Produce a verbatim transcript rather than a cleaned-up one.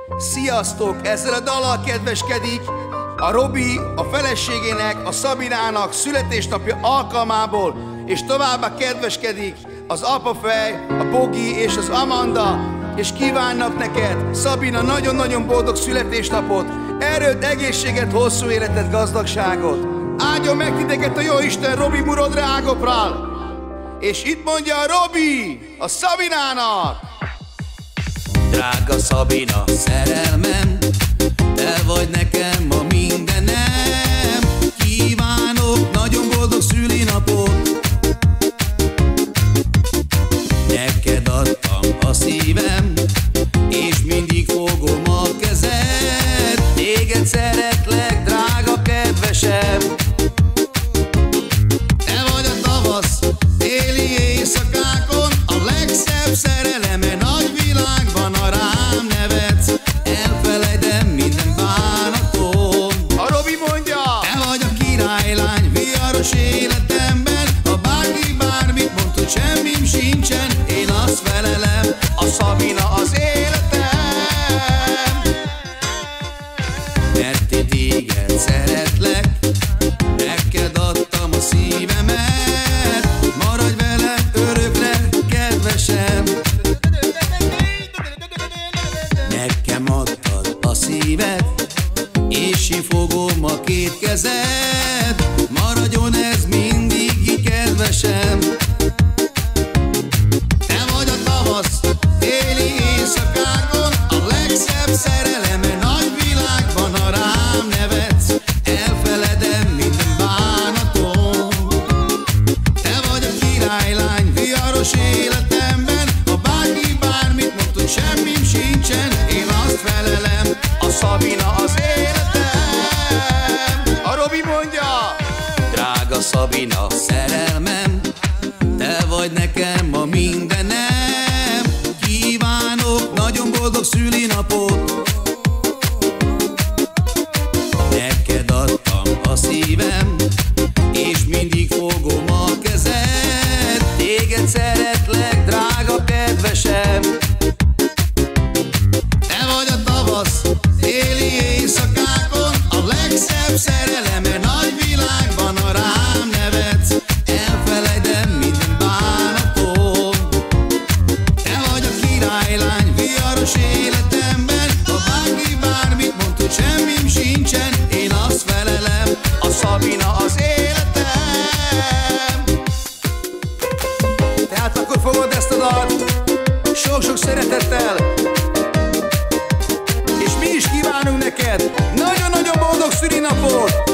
Sziasztok! Ezzel a dallal kedveskedik a Robi a feleségének, a Szabinának születésnapja alkalmából, és továbbá kedveskedik az apafej, a Bogi és az Amanda, és kívánnak neked, Szabina, nagyon-nagyon boldog születésnapot, erőt, egészséget, hosszú életet, gazdagságot. Áldjon meg titeket a Jóisten Robi Murod Rágopral! És itt mondja a Robi a Szabinának: Drága Szabina, szerelmem, te vagy nekem a mindenem. Kívánok nagyon boldog szülinapot, neked adtam a szívem, és mindig fogom a kezed. Téged szeretlek, drága kedvesem. Te vagy a tavasz téli éjszakákon, a legszebb szereleme nagy világban, a rám nevetsz, elfelejtem minden bánatom. A Robi mondja: te vagy a királylány viharos életemben, ha bárki bármit mond, hogy semmim sincsen, én azt felelem, a Szabina az életem. Mert én téged szeretlek, neked adtam a szívemet, maradj velem örökre, kedvesem. Nekem adtad a szíved, és én fogom a két kezed, maradjon ez mindig így, kedvesem. Te vagy a tavasz téli éjszakákon, a legszebb szereleme nagy világban, ha rám nevetsz, elfeledem minden bánatom. Te vagy a királylány viharos életemben, ha bárki bármit mond, hogy semmim sincsen, én azt felelem, a Szabina az életem. A Robi mondja: drága Szabina, szerelmem, te vagy nekem a mindenem. Kívánok nagyon boldog szülinapot, neked adtam a szívem, és mindig fogom a kezed. Téged szeretlek, drága kedvesem. Te vagy a tavasz téli éjszakákon, a legszebb szereleme nagy világban, ha rám nevetsz, elfelejtem minden bánatom. Te vagy a királylány viharos életemben, ha bárki bármit mond, hogy semmim sincsen, én azt felelem, a Szabina az életem. Tehát akkor fogod ezt a dalt sok-sok szeretettel, és mi is kívánunk neked nagyon-nagyon boldog szülinapot.